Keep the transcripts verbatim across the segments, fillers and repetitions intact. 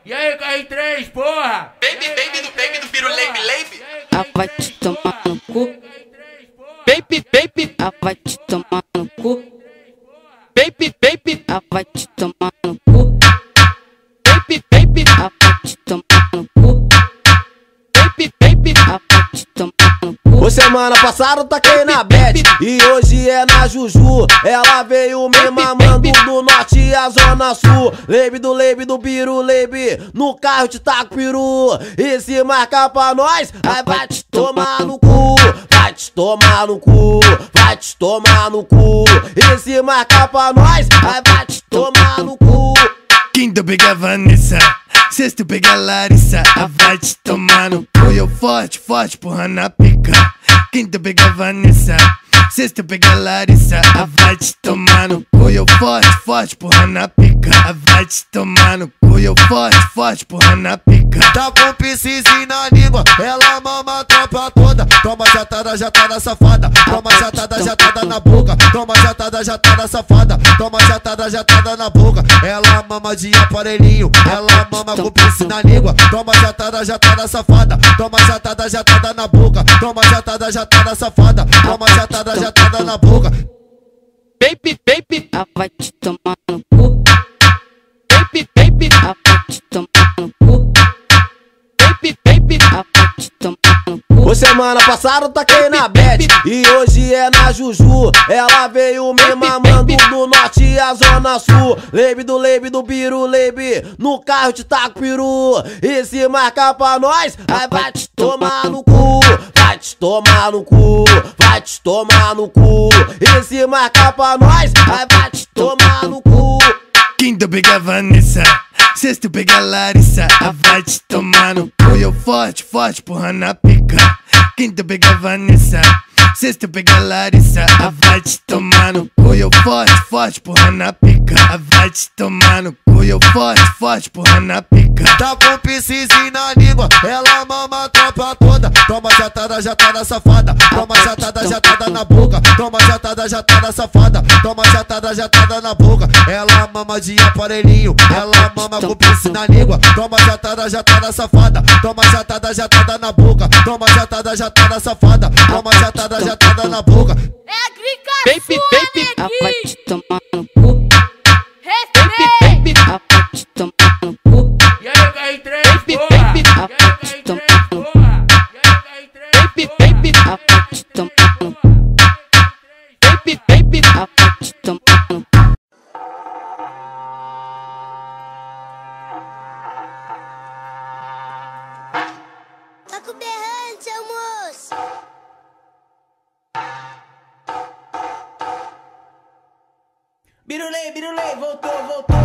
E aí, K R três, porra? Baby, baby do baby do Piru Leibe Leibe. Ah, vai te tomar no cu. Baby, baby. Ah, vai te tomar no cu. Baby, baby. Ah, vai te tomar no cu. Baby, baby. Ah, vai te tomar no cu. Baby, baby. Ah, vai te tomar no cu. Ô, semana passada eu taquei na Bet e hoje é na Juju. Ela veio me mamando do norte à zona sul. Leibe do Leibe do Piru Leibe, no carro te taco peru. E se marcar pra nós, aí vai te tomar no cu. Vai te tomar no cu, vai te tomar no cu. E se marcar pra nós, aí vai te tomar no cu. Quinto pega a Vanessa, sexto pega a Larissa. A vai te tomar no cu, eu forte, forte, porra na pica. Quinto pega a Vanessa, sexto pega a Larissa. A vai te tomar no cu, eu forte, forte, porra na pica. A vai te tomar no cu, eu forte, forte, porra na pica. Tá com piscizinho na língua, ela mama a tropa toda. Toma jatada, jatada safada. Toma jatada, jatada na boca. Toma jatada, jatada safada. Toma jatada, jatada na boca. Ela mama de aparelhinho, ela mama com piscina na língua. Toma jatada, jatada safada. Toma jatada, jatada na boca. Toma jatada, jatada safada. Toma jatada, jatada na boca. Baby, baby. Ah, vai te tomar no cu. Baby, baby. Ah, vai te tomar no cu. Baby, baby. Ah, vai te tomar no cu. Ô, semana passada eu taquei na Bet e hoje é na Juju. Ela veio me mamando do norte à zona sul. Leibe do Leibe do Piru Leibe, no carro te taco peru. E se marcar pra nós, aí vai te tomar no cu. Vai te tomar no cu, vai te tomar no cu. E se marcar pra nós, aí vai te tomar no cu. Quinto pega a Vanessa, sexto pega a Larissa. A vai te tomar no cu, eu forte, forte, porra na pica. Quinto pega a Vanessa, sexto pega a Larissa. A vai te tomar no cu, eu forte, forte, porra na pica. A vai te tomar no cu, eu forte, forte, porra na pica. Tá com piscizinho na língua, ela mama a tropa toda. Toma jatada, jatada safada. Toma jatada, jatada na boca. Toma jatada, jatada safada. Toma jatada, jatada na boca. Ela mama de aparelhinho, ela mama com piscina na língua. Toma jatada, jatada safada. Toma jatada, jatada na boca. Toma jatada, jatada safada. Toma jatada, jatada na boca. É a grica Baby, sua, baby. Ah, vai neguinho. te tomar no cu. Respeita. Ah, vai te tomar no cu. E aí, K R três, Baby, porra? baby. E aí, K R três, porra? E aí, K R três, Baby, baby. Ah, vai te tomar no cu. Baby, baby. Ah, vai te tomar no cu. Tá com berrante, seu moço. Birulei, birulei, voltou, voltou.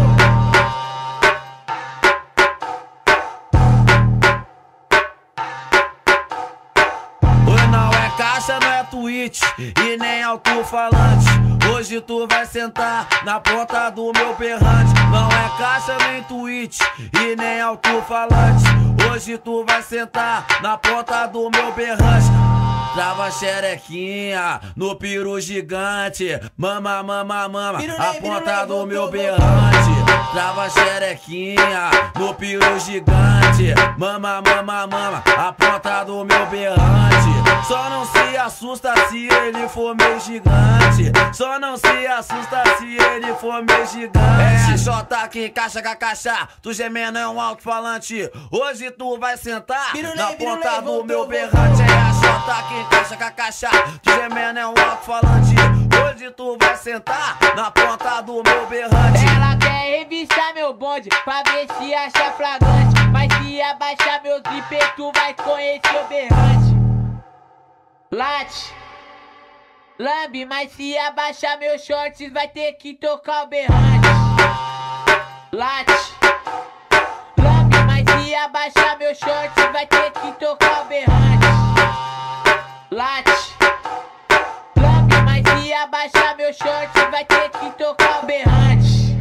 Hoje não é caixa, não é tweet e nem alto-falante. Hoje tu vai sentar na ponta do meu berrante. Não é caixa, nem tweet e nem alto-falante. Hoje tu vai sentar na ponta do meu berrante. Trava xerequinha no piru gigante. Mama, mama, mama, a ponta do meu berrante. Trava xerequinha no piru gigante. Mama, mama, mama, a ponta do meu berrante. Só não se assusta se ele for meio gigante. Só não se assusta se ele for meio gigante. É J que encaixa com a caixa, tu gemendo é um alto-falante. Hoje tu vai sentar na ponta do meu berrante. É a J que encaixa com a caixa, tu gemendo é um alto-falante. Hoje tu vai sentar na ponta do meu berrante. Ela quer revistar meu bonde pra ver se acha flagrante. Mas se abaixar meu zíper, tu vai conhecer o berrante. Late, lambe, mas se abaixar meus shorts, vai ter que tocar o berrante. Late, lambe, mas se abaixar meus shorts, vai ter que tocar o berrante. Late, lambe, mas se abaixar meus shorts, vai ter que tocar o berrante.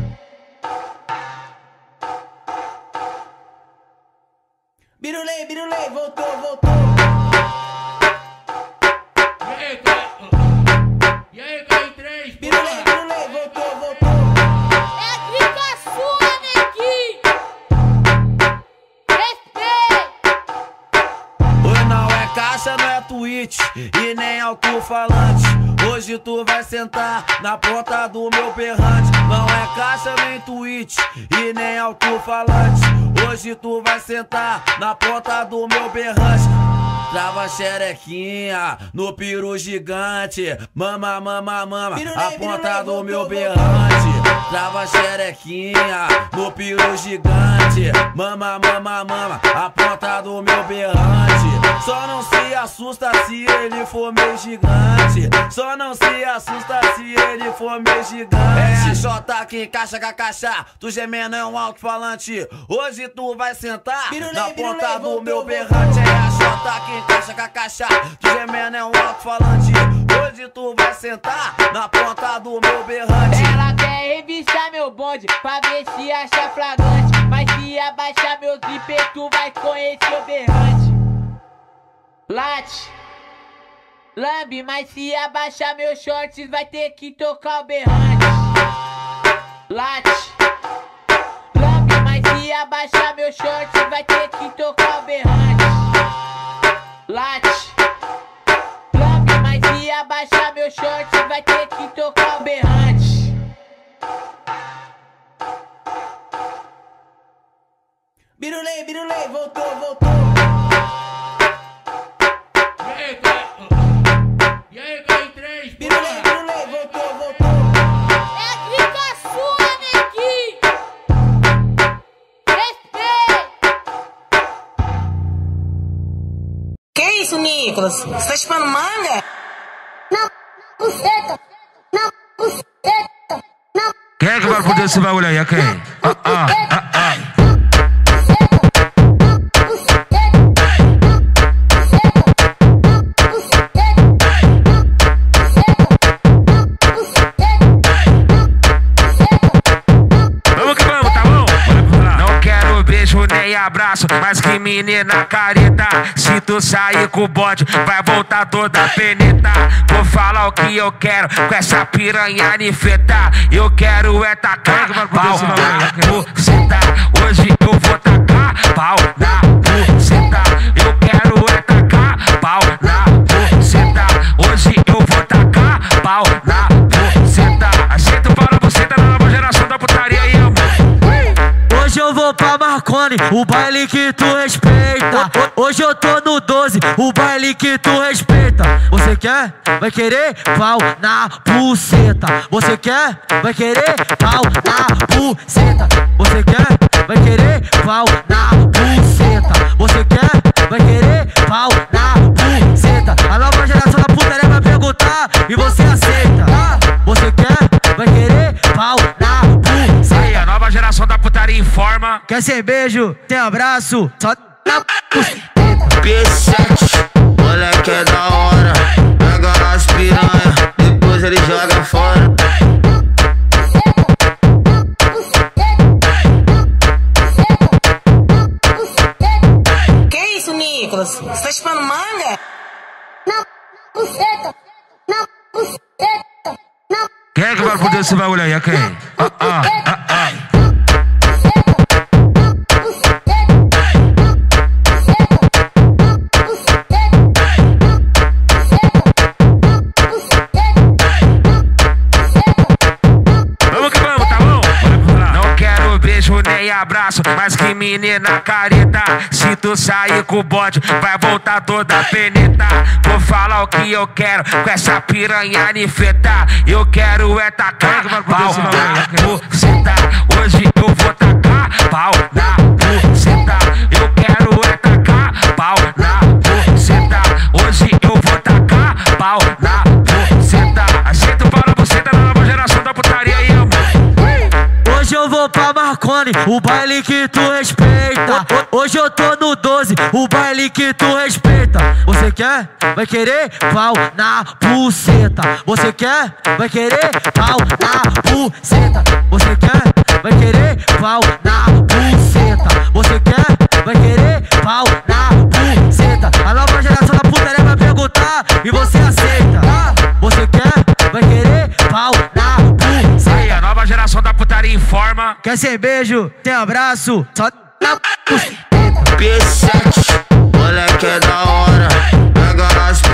Birulei, birulei, voltou, voltou. E aí, K R... E aí, K R três, Birulei, porra? birulei, voltou, voltou. É a grica sua, neguinho. Twitch e nem alto-falante. Hoje tu vai sentar na ponta do meu berrante. Não é caixa nem Twitch e nem alto-falante. Hoje tu vai sentar na ponta do meu berrante. Trava xerequinha no peru gigante. Mama, mama, mama, a ponta do meu berrante. Trava xerequinha no peru gigante. Mama, mama, mama, a ponta do meu berrante. Só não se assusta se ele for meio gigante. Só não se assusta se ele for meio gigante. É J que encaixa com a caixa, tu gemendo é um alto-falante. Hoje tu vai sentar na ponta do meu berrante. É a J que encaixa com a caixa, tu gemendo é um alto-falante. Hoje tu vai sentar na ponta do meu berrante. Ela quer revistar meu bonde pra ver se acha flagrante. Mas se abaixar meu zíper, tu vai conhecer o berrante. Late, lambe, mas se abaixar meus shorts, vai ter que tocar o berrante. Late, lambe, mas se abaixar meus shorts, vai ter que tocar o berrante. Late, lambe, mas se abaixar meus shorts, vai ter que tocar o berrante. Birulei, birulei, voltou, voltou. E aí, Caio? E aí, Caio três? Birulei, birulei, voltou, voltou. É a grica sua, neguinho. Respeita. Que isso, Nicolas? Você tá chupando manga? Na buceta. Na buceta. Na Quem é que vai poder esse bagulho aí? É quem? Ah, ah, ah, ah. Nem abraço, mas que menina careta. Se tu sair com o bode, vai voltar toda peneta. Vou falar o que eu quero com essa piranha nifeta. Eu quero é tacar pau na buceta. Hoje eu vou tacar pau na buceta. Eu quero é tacar pau na buceta. Hoje eu vou tacar pau na buceta. Aceita o pau na buceta na nova geração da putaria aí, amor. Hoje eu vou pra Marconi, o baile que tu respeita. Hoje eu tô no doze, o baile que tu respeita. Você quer? Vai querer? Pau na buceta. Você quer? Vai querer? Pau na buceta. Você quer? Vai querer? Pau na buceta. Você quer? Vai querer? Pau na buceta. A nova geração da putaria vai perguntar e você aceita. Você quer? Vai querer? Pau na buceta. Aí, a nova geração da putaria informa. Quer sem beijo? Tem abraço? Só na buceta. P sete, moleque é da hora. Pega as piranha, depois ele joga fora. Que isso, Nicolas? Você tá chupando manga? Na buceta. Na buceta. Na Quem é que vai poder esse bagulho aí? É quem? Ah, ah, ah, ah. Nem abraço, mas que menina careta. Se tu sair com o bode, vai voltar toda peneta. Vou falar o que eu quero com essa piranha nifeta. Eu quero é tacar pau na buceta. Hoje eu vou tacar pau na buceta. Eu quero é tacar pau na buceta. Hoje eu vou tacar pau na buceta. Aceita o pau na buceta na nova geração da putaria aí, amor. Hoje eu vou pra Marconi, o baile que tu respeita. Hoje eu tô no doze, o baile que tu respeita. Você quer? Vai querer? Pau na buceta. Você quer? Vai querer? Pau na buceta. Você quer? Vai querer? Pau na buceta. Você quer? Vai querer? Pau na buceta. A nova geração da putaria vai perguntar e você aceita. Você quer? Vai querer? Pau na buceta. Aí, a nova geração da putaria informa. Quer sem beijo? Tem abraço? Só na buceta. P sete, moleque é da hora. Pega as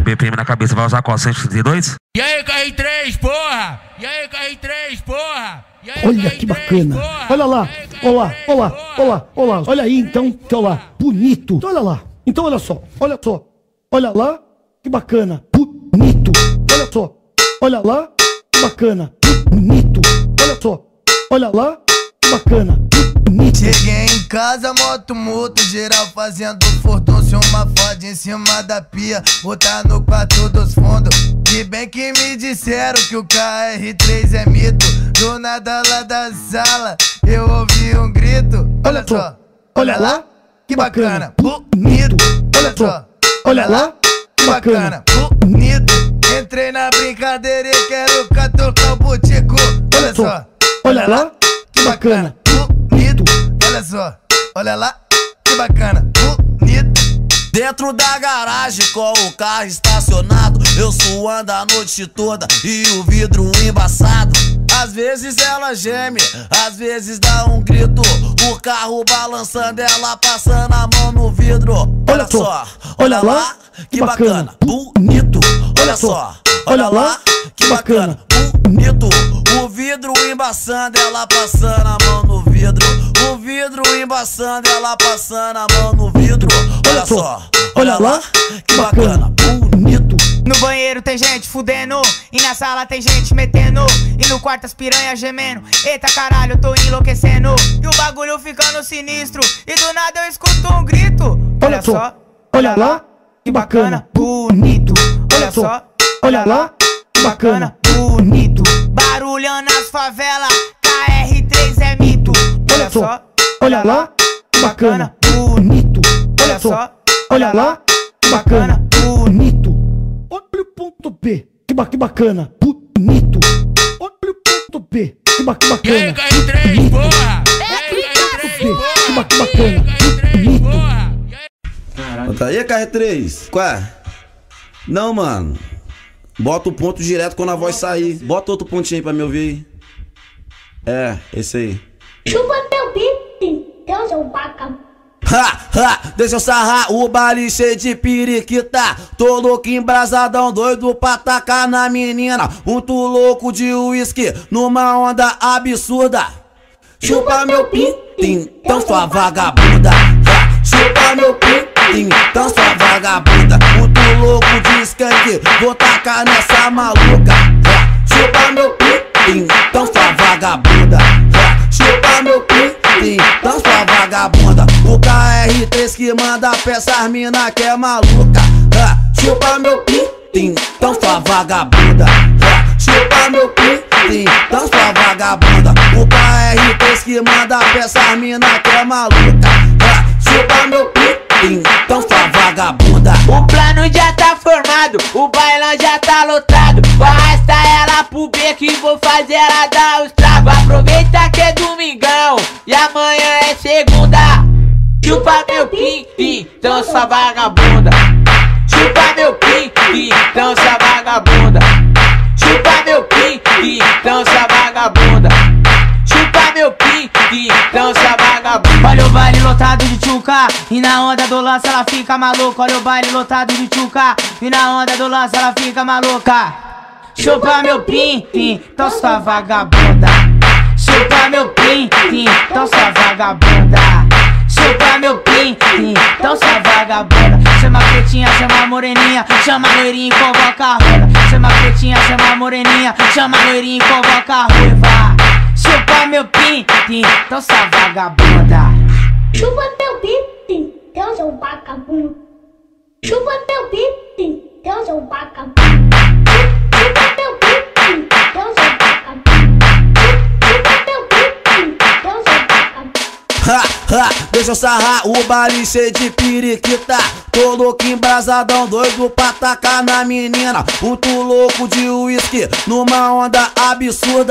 B P M na cabeça, vai usar qual? cento e trinta e dois? E aí, K R três, porra! E aí, K R três, porra! E aí, Olha que bacana. porra? Olha lá, olha lá, olha lá, olha lá, olha lá. Olha aí então, olha lá, bonito. Então, olha lá. Então olha só, olha só. Olha lá, que bacana. Bonito. Olha só. Olha lá, que bacana. Bonito. Olha só. Olha lá, que bacana. Bonito. Cheguei em casa, moto multa, geral fazendo furdúncio, uma foda em cima da pia, botar no quarto dos fundos. Que bem que me disseram que o K R três é mito. Do nada lá da sala, eu ouvi um grito. Olha só, olha lá, que bacana, bonito. Olha só, olha lá, que bacana, bonito. Entrei na brincadeira e quero catucar o butico. Olha só, olha lá, que bacana, bonito. Olha só, olha lá, que bacana, bonito. Dentro da garagem com o carro estacionado, eu suando a noite toda e o vidro embaçado. Às vezes ela geme, às vezes dá um grito. O carro balançando, ela passando a mão no vidro. Olha só, olha lá, que bacana, bonito. Olha só, olha lá, que bacana, bonito. O vidro embaçando, ela passando a mão no vidro. O vidro embaçando, ela passando a mão no vidro. Olha só, olha lá, que bacana, bonito. No banheiro tem gente fudendo, e na sala tem gente metendo, e no quarto as piranhas gemendo. Eita caralho, eu tô enlouquecendo, e o bagulho ficando sinistro, e do nada eu escuto um grito. Olha só, olha lá, que bacana, bonito. Olha só, olha lá, que bacana, bonito. Barulhando nas favelas, K R três é mito. Olha só, olha lá, que bacana, bonito. Olha só, olha lá, que bacana, bonito. Olha o ponto B, que, ba que bacana, bonito. Olha o ponto B, que, ba que bacana. E aí, K R três, porra! E aí, K R três, porra! Que, ba que bacana, bonito. Tá aí, K R três? Qual é? Não, mano. Bota o ponto direto quando a voz sair. Bota outro pontinho aí pra me ouvir. É, esse aí. Chupa teu bife, Deus é um vaca. Ha, ha, deixa eu sarrar o baile cheio de periquita. Tô louco embrasadão, doido pra tacar na menina. Muito louco de uísque, numa onda absurda. Chupa meu pintim, então sua vagabunda. Ha, chupa meu pintim, então sua vagabunda. Muito louco de skunk, vou tacar nessa maluca. Ha, chupa meu pintim, então sua vagabunda. Ha, chupa meu pintim, então sua vagabunda. O K R três que manda pra essas mina que é maluca. Ha, chupa meu pintim, então sua vagabunda. Ha, chupa meu pintim, então sua vagabunda. O K R três que manda pra essas mina que é maluca. Ha, chupa meu pintim, então sua vagabunda. O plano já tá formado, o bailão já tá lotado. Vou arrastar ela pro beco e vou fazer ela dar os tragos. Aproveita que é domingão e amanhã é segunda. Chupa meu pintim, então sua vagabunda. Chupa meu pintim, então sua vagabunda. Chupa meu pintim, então sua vagabunda. Chupa meu pintim, então sua vagabunda. Olha o baile lotado de tchuca, e na onda do lance ela fica maluca. Olha o baile lotado de tchuca, e na onda do lance ela fica maluca. Chupa meu pintim, então sua vagabunda. Chupa meu pintim, então sua vagabunda. Chupa meu pintim, então sua vagabunda. Chama a pretinha, chama a moreninha, chama a loirinha e convoca a ruiva. Chama a pretinha, chama a moreninha, chama a loirinha e convoca a ruiva. Chupa meu pintim, então sua vagabunda. Chupa teu pintim, Deus é um vagabundo. Chupa teu pintim, Deus é um vagabundo. Chupa teu pintim, Deus é um vagabundo. Chupa teu pintim, Deus é um vagabundo. Ha, ha, deixa eu sarrar o baile cheio de periquita. Tô louco embrasadão, doido pra tacar na menina. Muito louco de uísque, numa onda absurda.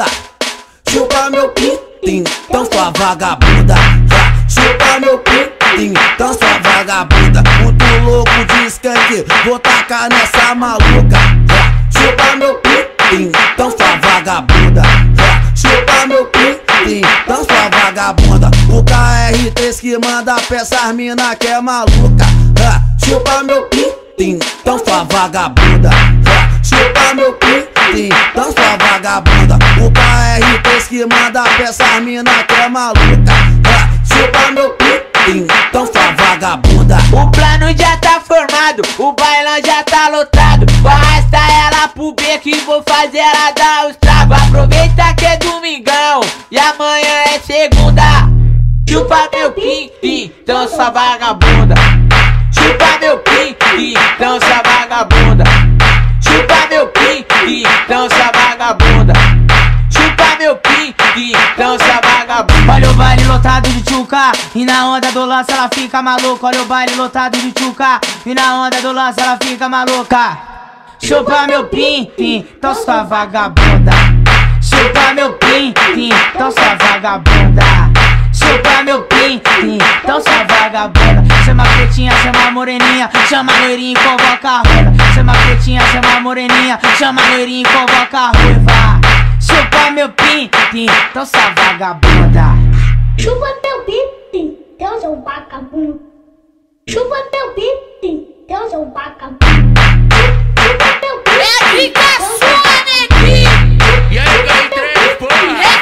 Chupa meu pintim, então sua vagabunda. Ha, chupa meu pintim, então sua vagabunda. Muito louco de skunk, vou tacar nessa maluca. Ha, chupa meu pintim, então sua vagabunda. Ha, chupa meu pintim, então sua vagabunda. O K R três que manda pra essas mina que é maluca. Ha, chupa meu pintim, pintim, então sua vagabunda. Chupa meu pintim, então sua vagabunda. O K R três que manda pra essas mina que é maluca. Chupa meu pintim, então sua vagabunda. O plano já tá formado, o bailão já tá lotado. Vou arrastar ela pro beco e vou fazer ela dar os tragos. Aproveita que é domingão e amanhã é segunda. Chupa meu pintim, então sua vagabunda. Chupa meu pintim, então sua vagabunda. Chupa meu pintim, então sua vagabunda. Chupa meu pintim, então sua vagabunda. Olha o baile lotado de tchuca, e na onda do lance ela fica maluca. Olha o baile lotado de tchuca, e na onda do lance ela fica maluca. Chupa meu pintim, então sua vagabunda. Chupa meu pintim, então sua vagabunda. Chupa meu pintim, então sua vagabunda. Chama a pretinha, chama a moreninha, chama a loirinha e convoca a ruiva. Chama a pretinha, chama a moreninha, chama a loirinha e convoca a ruiva. Chupa meu pintim, então sua vagabunda. Chupa meu pintim, então seu vagabundo. Chupa meu pintim, então seu vagabundo. Chupa meu pintim. É dica sua, neguinho! E aí, ganhei três, porra!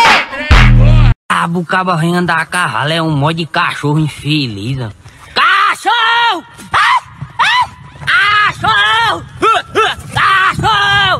A bucaba vem andar a carrala, é um monte de cachorro infeliz. Cachorro! Cachorro! Cachorro!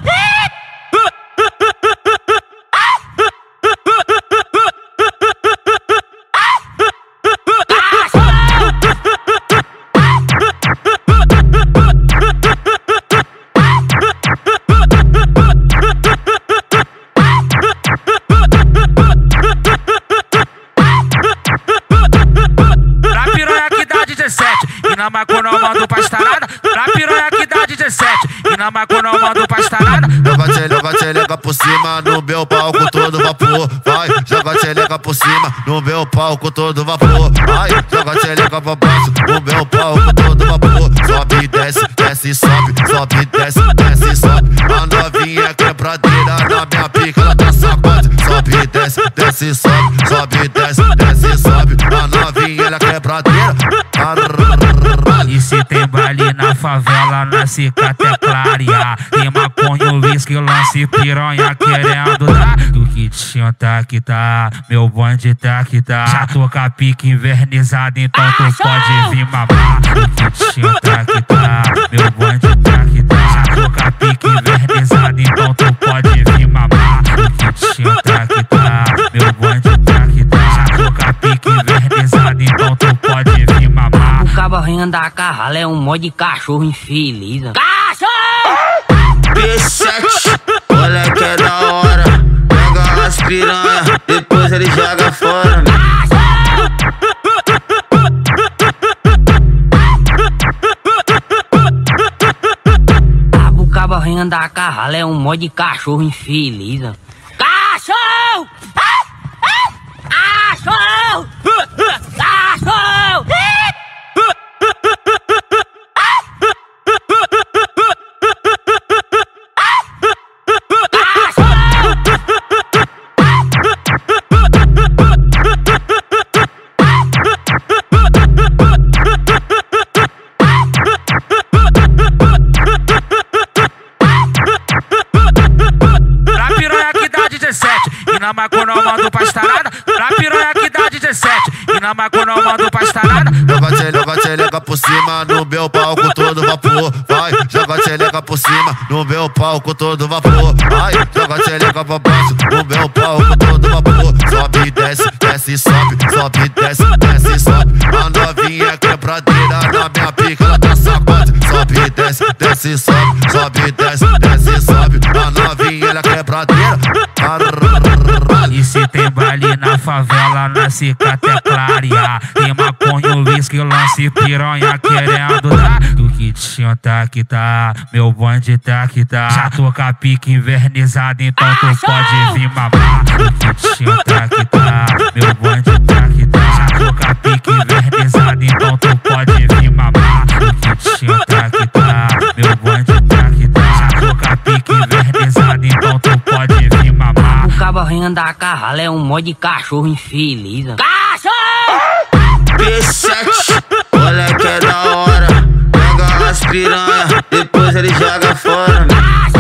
E na maconha eu mando pra estalada. Pra piranha que dá dezessete. E na maconha eu mando pra estalada. Joga tchelega, tchelega por cima no meu palco todo vapor. Vai, joga tchelega por cima no meu palco todo vapor. Vai, joga tchelega pra baixo no meu palco todo vapor. Sobe e desce, desce e sobe. Sobe e desce, desce e sobe. A novinha quebradeira na minha pica ela tá sacode. Sobe e desce, desce e sobe. Sobe e desce, desce e sobe. A novinha ela quebradeira. E se tem baile na favela, na cicaté clarear. Tem maconha, uísque, lance, piranha querendo dar. Do que tinta que tá, meu bonde tá que tá. Já tô com a pique invernizada, então tu pode vir mamar. Do que tinta que tá, meu bonde tá que tá. Já tô com a pique invernizada, então tu pode vir mamar. Do que tinta que tá, meu bonde tá que tá. Já tô com a pique invernizada, então tu pode vir mamar. O cabo vem andar a carrala, é um monte de cachorro infeliz. Cachorro! B sete, olha que é da hora. Pega as piranha, depois ele joga fora. A bucaba vem andar a carrala, é um monte de cachorro infeliz. Cachorro! Cachorro! Cachorro! E na maconha eu mando pra estalada. Pra piranha que dá dezessete. E na maconha eu mando pra estalada. Joga tchelega, tchelega por cima no meu palco todo vapor. Vai, joga tchelega por cima no meu palco todo vapor. Vai, joga tchelega pra baixo no meu palco todo vapor. Sobe e desce, desce e sobe. Sobe e desce, desce e sobe. A novinha quebradeira na minha pica ela tá sacode. Sobe e desce, desce e sobe. Sobe e desce, desce e sobe. A novinha ela quebradeira. E se tem baile na favela, na cicaté clarear. Tem maconha, uísque, lance, piranha querendo dar. Do que tinta que tá, meu bonde tá que tá. Já tô com a pique invernizada, então tu pode vir mamar. Do que tinta que tá, meu bonde tá que tá. Já tô com a pique invernizada, então tu pode vir mamar. Do que tinta que tá, meu bonde tá que tá. Já tô com a pique invernizada, então tu pode vir mamar. O cabo vem andar a carrala, é um monte de cachorro infeliz. Cachorro! B sete, olha que é da hora. Pega as as piranha, depois ele joga fora.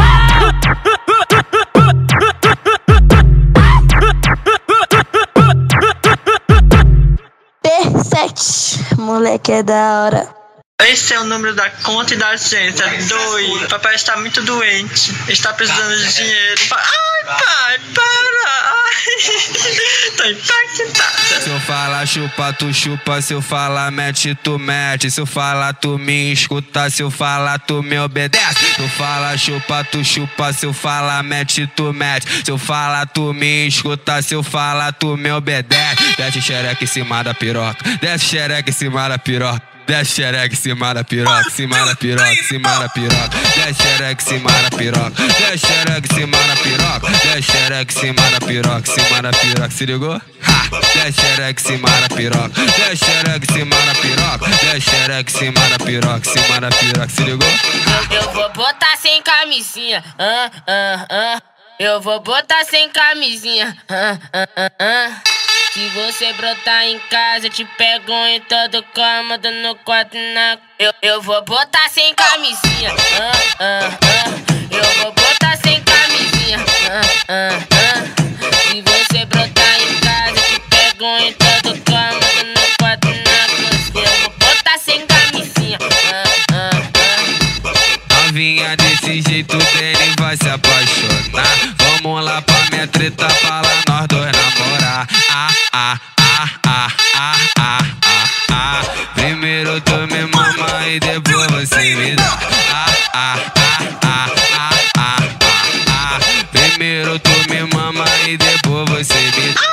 P sete, moleque é da hora. Esse é o número da conta e da agência. Dois. Papai está muito doente. Está precisando de dinheiro. Ai, pai, para. Ai. Tô impactada. Se eu falar chupa, tu chupa. Se eu falar mete, tu mete. Se eu falar tu me escuta. Se eu falar tu me obedece. Se eu falar chupa, tu chupa. Se eu falar mete, tu mete. Se eu falar tu me escuta. Se eu falar tu me obedece. Desce xereca em cima da piroca. Desce xereca em cima da piroca. Desce xereca em cima da piroca, cima da piroca, cima da piroca. Desce xereca em cima da piroca, desce xereca em cima da piroca. Desce xereca em cima da piroca, cima da piroca. Se ligou? Ha! Desce xereca em cima da piroca, desce xereca em cima da piroca. Desce xereca em cima da piroca, cima da piroca. Se ligou? Eu, eu vou botar sem camisinha, ah, ah, ah. Eu vou botar sem camisinha, ah, ah, ah, ah. Se você brotar em casa, eu te pego em todo cômodo, no quarto, na... Eu, eu vou botar sem camisinha, ah, ah, ah. Eu vou botar sem camisinha, ah, ah, ah. Se você brotar em casa, eu te pego em todo cômodo, no quarto, na... Eu vou botar sem camisinha, ah, ah, ah. Novinha desse jeito dele vai se apaixonar. Vamos lá pra minha treta, fala nós dois namorar. Ah, ah, ah, ah, ah, ah, ah, ah. Primeiro tu me mama e depois você me dá. Ah, ah, ah, ah, ah, ah, ah, ah. Primeiro tu me mama e depois você me dá.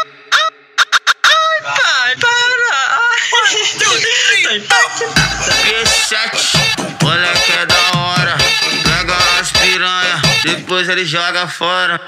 Ai, para. P sete, moleque é da hora. Pega as piranha, depois ele joga fora.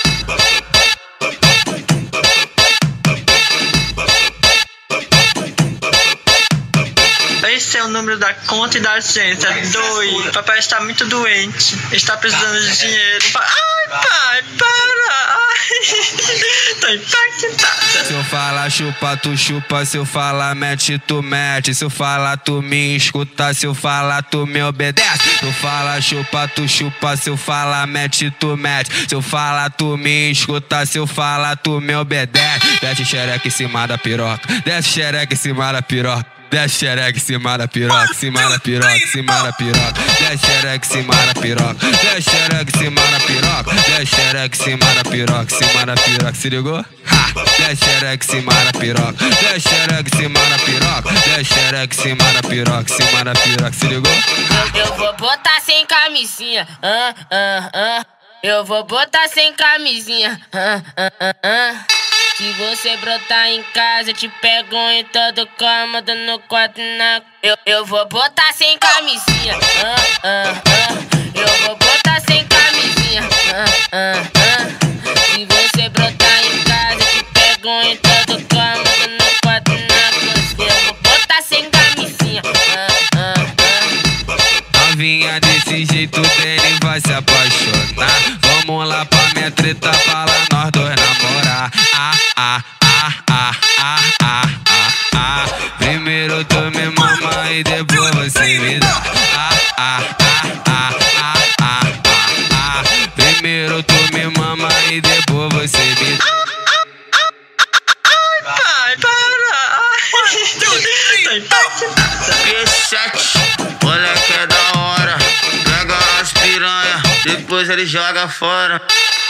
Esse é o número da conta e da agência. Dois. Papai está muito doente. Está precisando de dinheiro. Ai, pai, para. Ai. Tô impactada. Se eu falar chupa, tu chupa. Se eu falar mete, tu mete. Se eu falar tu me escuta. Se eu falar tu me obedece. Se eu falar chupa, tu chupa. Se eu falar mete, tu mete. Se eu falar tu me escuta. Se eu falar tu me obedece. Desce xereca em cima da piroca. Desce xereca em cima da piroca. Desce xereca em cima da piroca, cima da piroca, cima da piroca. Desce xereca em cima da piroca, desce xereca em cima da piroca. Desce xereca em cima da piroca, cima da piroca. Se ligou? Ha! Desce xereca em cima da piroca, desce xereca em cima da piroca. Desce xereca em cima da piroca, cima da piroca. Se ligou? Eu, eu vou botar sem camisinha, ah, ah, ah. Eu vou botar sem camisinha, ah, ah, ah, ah. Se você brotar em casa, eu te pego em todo cômodo, no quarto, na... Eu, eu vou botar sem camisinha, ah, ah, ah. Eu vou botar sem camisinha, ah, ah, ah. Se você brotar em casa, eu te pego em todo cômodo, no quarto, na... Eu vou botar sem camisinha, ah, ah, ah. Novinha desse jeito dele vai se apaixonar. Vamos lá pra minha treta, fala nós dois namorar. Ah, ah, ah, ah, ah, ah, ah, ah. Primeiro tu me mama e depois você me dá. Ah, ah, ah, ah, ah, ah, ah, ah. Primeiro tu me mama e depois você me dá. Ai, para. P sete, moleque é da hora. Pega as piranha, depois ele joga fora.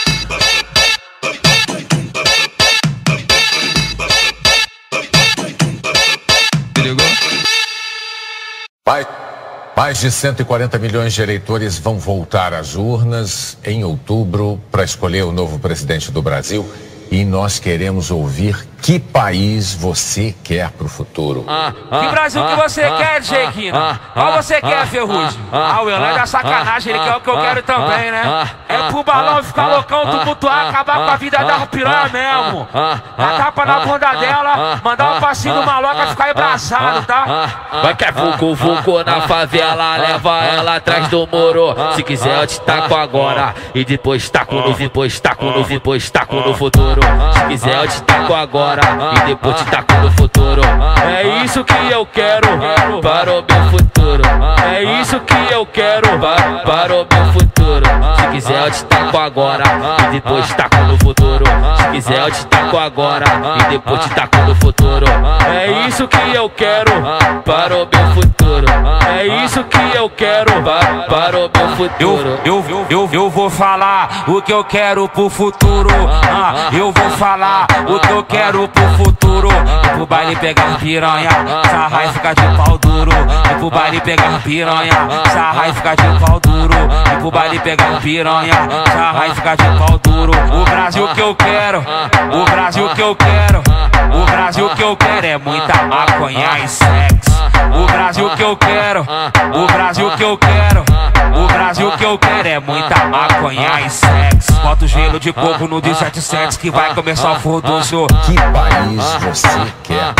Mais, mais de cento e quarenta milhões de eleitores vão voltar às urnas em outubro para escolher o novo presidente do Brasil. E nós queremos ouvir que país você quer pro futuro. Ah, ah, que Brasil ah, que você ah, quer, Jequina? Ah, Qual você ah, quer, Ferrugem? Ah, ah, o Elan é da sacanagem, ele quer o que eu quero ah, também, né? Ah, é pro balão ah, ficar ah, loucão, tumultuar, ah, acabar ah, com a vida ah, da piranha ah, mesmo. Ah, ah, a tapa ah, na bunda ah, dela, mandar um passinho do maloca ficar abraçado, tá? Vai que é vucu, vucu na favela, leva ela atrás do muro. Se quiser eu te taco agora, e depois taco no depois taco no depois taco no futuro. Se quiser eu te taco agora, agora e depois te taco no futuro. É isso que eu quero para o meu futuro. É isso que eu quero para o meu futuro. Se quiser eu te taco agora e depois te taco no futuro. Se quiser eu te taco agora e depois te taco no futuro. É isso que eu quero para o meu futuro. É isso que eu quero para o meu futuro. Eu, eu, eu, eu vou falar o que eu quero pro futuro. Ah, eu vou falar o que eu quero pro futuro. E pro baile pegar piranha, sarra e ficar de pau duro. E pro baile pegar piranha, sarra e ficar de pau duro. E pro baile pegar piranha, sarra e ficar de pau duro. O Brasil que eu quero, o Brasil que eu quero, o Brasil que eu quero é muita maconha e sexo. O Brasil que eu quero, o Brasil que eu quero, o Brasil que eu quero é muita maconha e sexo. Bota o gelo de coco no dezessete sete que vai começar o fodoso. Que país você quer?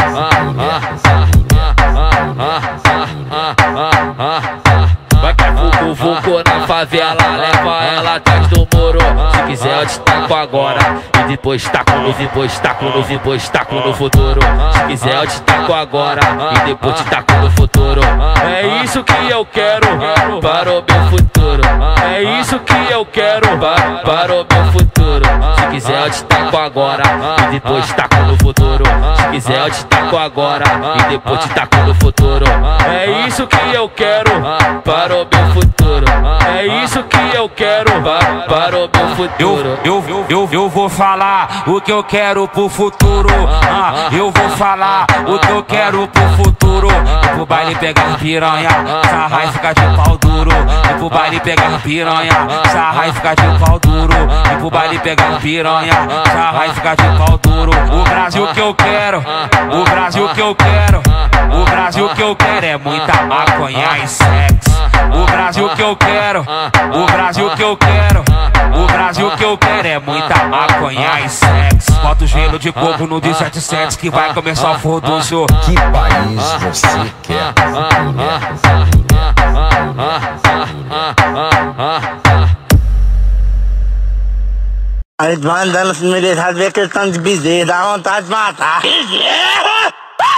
Vai que é vucu vucu na favela, leva ela atrás do muro. Se quiser eu te taco agora e depois taco no, depois taco no, depois taco no futuro. Se quiser eu te taco agora e depois te taco no futuro. É isso que eu quero para o meu futuro. É isso que eu quero para o meu futuro. Se quiser eu te taco agora e depois te taco no futuro. Se quiser eu te taco agora e depois te taco no futuro. É isso que eu quero para o meu futuro. É isso que eu quero para o meu futuro. Eu, eu, eu, eu vou falar o que eu quero pro futuro. Ah, eu vou falar o que eu quero pro futuro. E pro baile pegar piranha, sarra e ficar de pau duro. E pro baile pegar piranha, sarra e ficar de pau duro. E pro baile pegar piranha, sarra e ficar de pau duro. O Brasil que eu quero, o Brasil que eu quero, o Brasil que eu quero é muita maconha e sexo. O Brasil que eu quero, o Brasil que eu quero, o Brasil que eu quero é muita maconha e sexo. Bota o gelo de coco no dezessete sete que vai começar o fodoso. Que país você quer? Aí mandando se me deixar ver questão de bezerro, dá vontade de matar. Bezerro!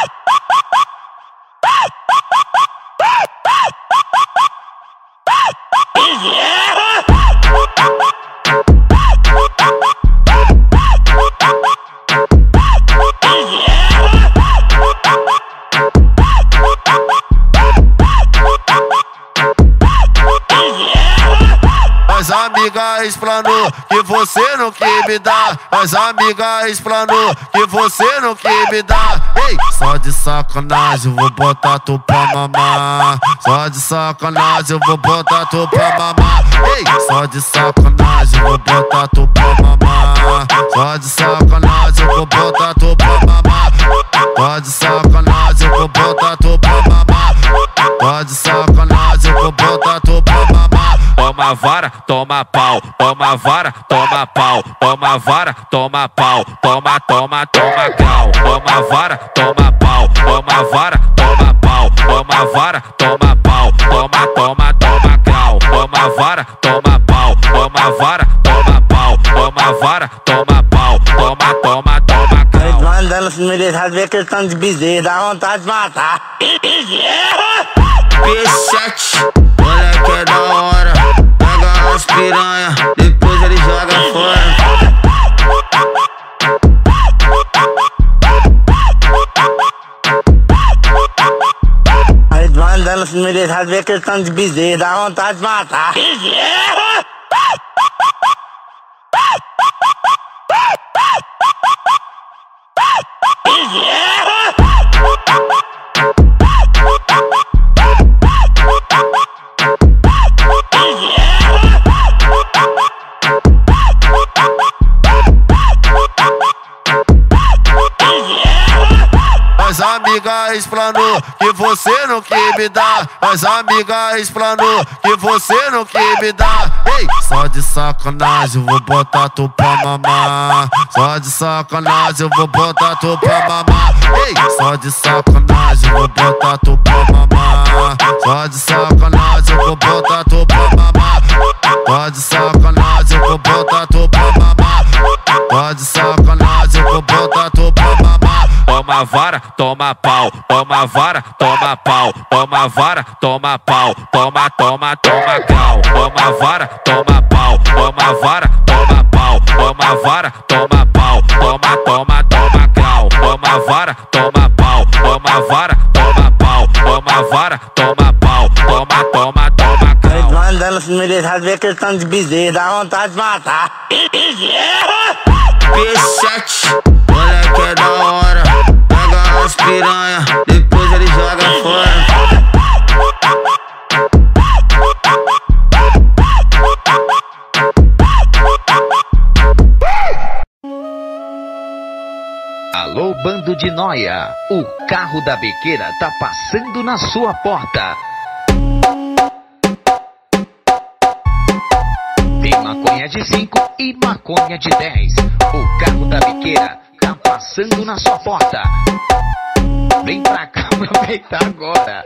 As amigas explanou que você não quer me dar. As amigas explanou que você não quer me dar. Ei, só de sacanagem eu vou botar tu pra mamar. Só de sacanagem eu vou botar tu pra mamar. Ei, só de sacanagem eu vou botar tu pra mamar. Só de sacanagem eu vou botar tu pra mamar. Só de sacanagem eu vou botar tu pra mamar. Só de sacanagem eu vou botar tu pra mamar. Toma vara, toma pau, toma vara, toma pau, toma vara, toma pau, toma, toma, toma grau. Toma vara, toma pau, toma vara, toma pau, toma vara, toma pau, toma, toma, toma grau. Toma vara, toma pau, toma vara, toma pau, toma vara, toma pau, toma, toma, toma grau. Mandando se me deixar ver questão de bezerro, dá vontade de matar. Bezerro! P sete, moleque é da hora. Pega as piranha, depois ele joga fora. Aí mandando se me deixar ver questão de bezerro, dá vontade de matar. Bezerro! Bezerro! As amigas explanou que você não quer me dar. As amigas explanou que você não quer me dar. Ei, só de sacanagem eu vou botar tu pra mamar. Só de sacanagem eu vou botar tu pra mamar. Ei, só de sacanagem eu vou botar tu pra mamar. Só de sacanagem eu vou botar tu pra mamar. Só de sacanagem eu vou botar tu pra mamar. Só de sacanagem eu vou botar tu pra mamar. toma vara, toma pau, toma vara, toma pau, toma vara, toma pau, toma, toma, toma cal, toma vara, toma pau, toma vara, toma pau, toma vara, toma pau, toma, toma, toma cal, toma vara, toma pau, toma vara, toma pau, toma vara, toma pau, toma, toma, toma cal. Eles vão andando assim, me deixar ver que eles estão de bezerro, dá vontade de matar. P sete, moleque é da hora. Pega umas piranha, depois ele joga fora. Alô, bando de nóia, o carro da biqueira tá passando na sua porta. Tem maconha de cinco e maconha de dez. O carro da biqueira tá passando na sua porta. Vem pra cá, aproveita agora.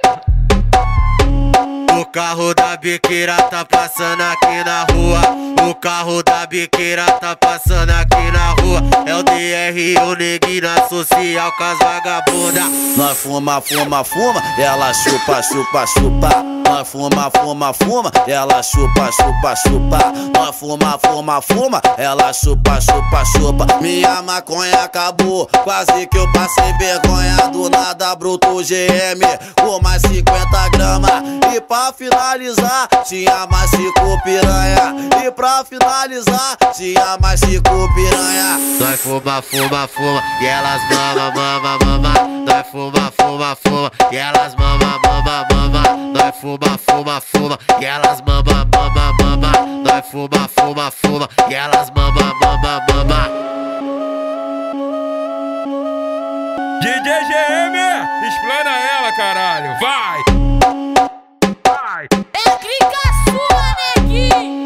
O carro da biqueira tá passando aqui na rua. O carro da biqueira tá passando aqui na rua. É o D R, o neguinho na social com as vagabundas. Nós fuma, fuma, fuma, ela chupa, chupa, chupa. Nós fuma, fuma, fuma, ela chupa, chupa, chupa. Nós fuma, fuma, fuma, ela chupa, chupa, chupa. Minha maconha acabou, quase que eu passei vergonha. Do nada bruto G M, com mais cinquenta gramas. E pra finalizar, tinha mais cinco piranha. E pra finalizar, tinha mais cinco piranha. Nós fuma, fuma, fuma, e elas mama, mama, mama. Nós fuma, fuma, fuma, e elas mama, mama, mama. Nós fuma, fuma, fuma, e elas mama, mama, mama. Nós fuma, fuma, fuma, e elas mama, mama, mama. D J G M, explana ela, caralho, vai! Vai! É clica sua, neguinho!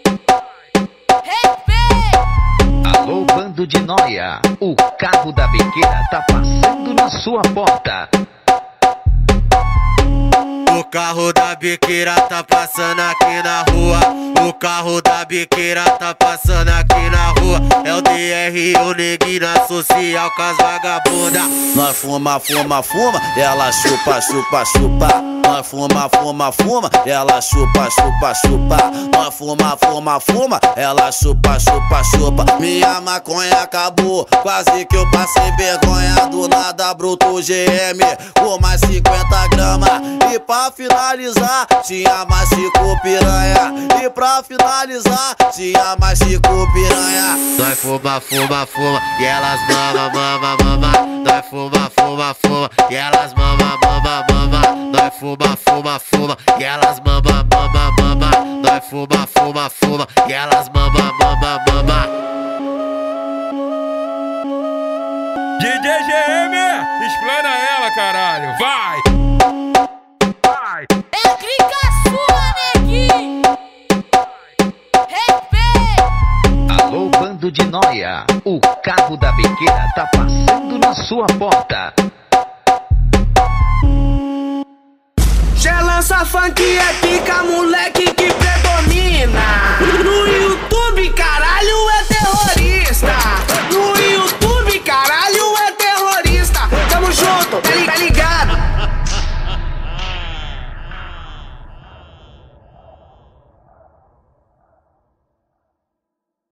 Respeita! Alô, bando de nóia, o carro da biqueira tá passando na sua porta. O carro da biqueira tá passando aqui na rua. O carro da biqueira tá passando aqui na rua. É o D R, o neguinho na social com as vagabundas. Nós fuma, fuma, fuma, ela chupa, chupa, chupa. Nós fuma, fuma, fuma, ela chupa, chupa, chupa. Nós fuma, fuma, fuma, ela chupa, chupa, chupa. Minha maconha acabou, quase que eu passei vergonha. Do nada bruto G M, com mais cinquenta gramas. E pra finalizar, tinha mais cinco piranha. E pra finalizar, tinha mais cinco piranha. Nós fuma, fuma, fuma, e elas mama, mama, mama. Nós fuma, fuma, fuma, e elas mama, mama, mama. Nós fuma, fuma, fuma, e elas mama, mama, mama. Nós fuma, fuma, fuma, e elas mama, mama, mama. D J G M, explana ela, caralho, vai! Vai! É clica sua, neguinho! Respeita! Alô, bando de nóia, o carro da biqueira tá passando na sua porta. Cê lança funk, é pica, moleque.